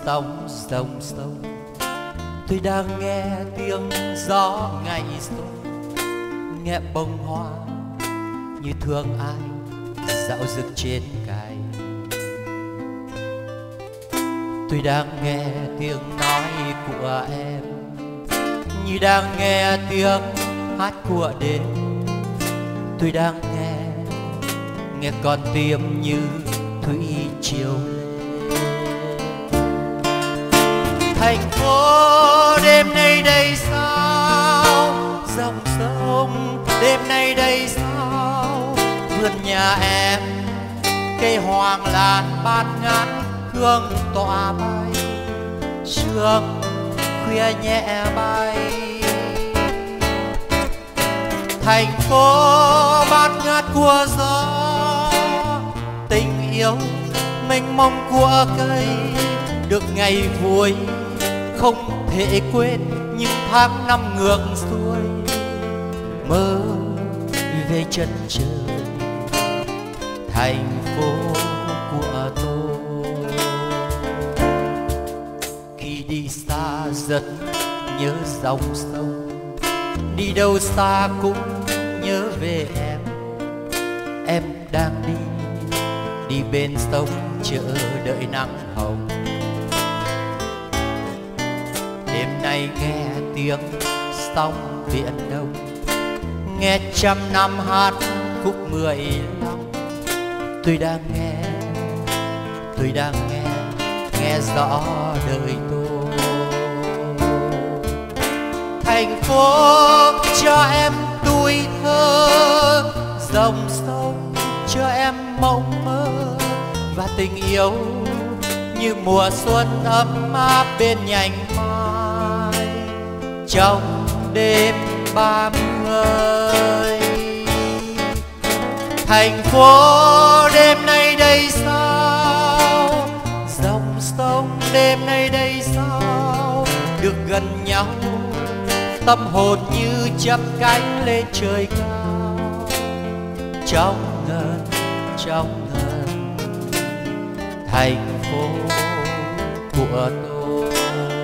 sóng dòng sông. Tôi đang nghe tiếng gió ngày xuân, nghe bông hoa như thương ai dạo rực trên cài. Tôi đang nghe tiếng nói của em, như đang nghe tiếng hát của đêm. Tôi đang nghe con tim như thủy triều. Thành phố đêm nay đây sao, dòng sông đêm nay đây sao. Vườn nhà em cây hoàng lan bát ngát hương tỏa bay, sương khuya nhẹ bay. Thành phố bát ngát của gió, tình yêu mênh mông của cây. Được ngày vui không thể quên những tháng năm ngược xuôi, mơ về chân trời thành phố của tôi. Khi đi xa rất nhớ dòng sông, đi đâu xa cũng nhớ về em. Em đang đi bên sông chờ đợi nắng hồng. Đêm nay nghe tiếng sóng Biển Đông, nghe trăm năm hát khúc 15. Tôi đang nghe rõ đời tôi. Thành phố cho em tuổi thơ, dòng sông cho em mộng mơ. Và tình yêu như mùa xuân ấm áp bên nhành mai trong đêm 30. Thành phố đêm nay đây sao, dòng sông đêm nay đây sao. Được gần nhau tâm hồn như chắp cánh lên trời cao. Trong ngân thành phố của tôi.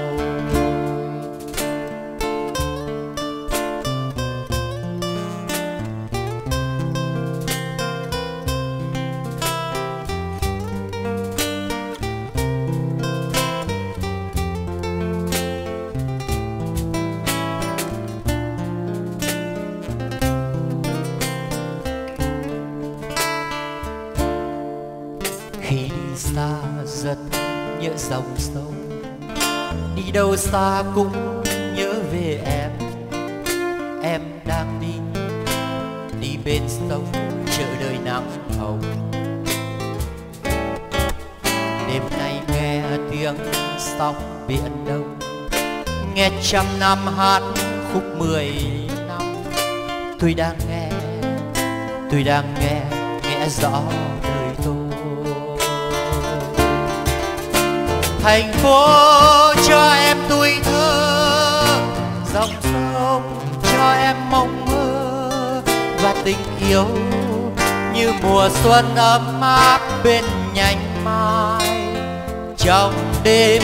Khi đi xa rất nhớ dòng sông, đi đâu xa cũng nhớ về em. Em đang đi bên sông chờ đợi nắng hồng. Đêm nay nghe tiếng sóng Biển Đông, nghe trăm năm hát khúc 15. Tôi đang nghe rõ đời tôi. Thành phố cho em tuổi thơ, dòng sông cho em mộng mơ. Và tình yêu như mùa xuân ấm áp bên nhành mai trong đêm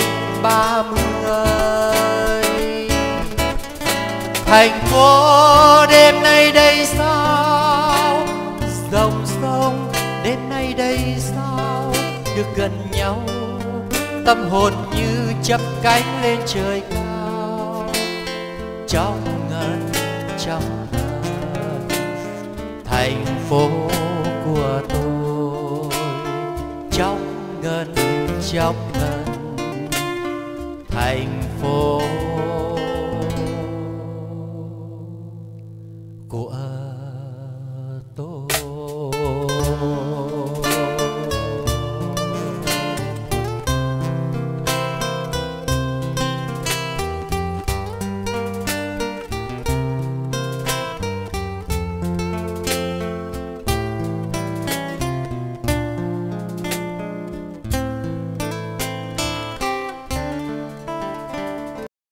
30. Thành phố đêm nay đây sao, dòng sông đêm nay đây sao. Được gần nhau tâm hồn như chắp cánh lên trời cao. Trong ngân thành phố của tôi. Trong ngân thành